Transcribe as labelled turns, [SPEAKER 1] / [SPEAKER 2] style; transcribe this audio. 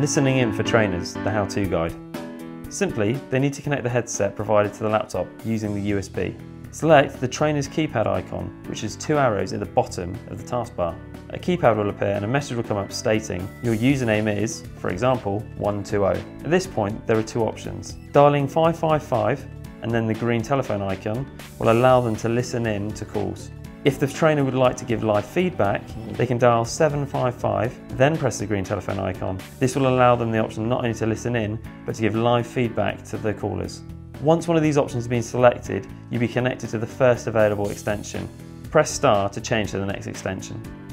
[SPEAKER 1] Listening in for trainers, the how-to guide. Simply, they need to connect the headset provided to the laptop using the USB. Select the trainer's keypad icon, which is 2 arrows at the bottom of the taskbar. A keypad will appear and a message will come up stating your username is, for example, 120. At this point, there are 2 options. Dialing 555 and then the green telephone icon will allow them to listen in to calls. If the trainer would like to give live feedback, they can dial 755, then press the green telephone icon. This will allow them the option not only to listen in, but to give live feedback to the callers. Once one of these options has been selected, you'll be connected to the first available extension. Press star to change to the next extension.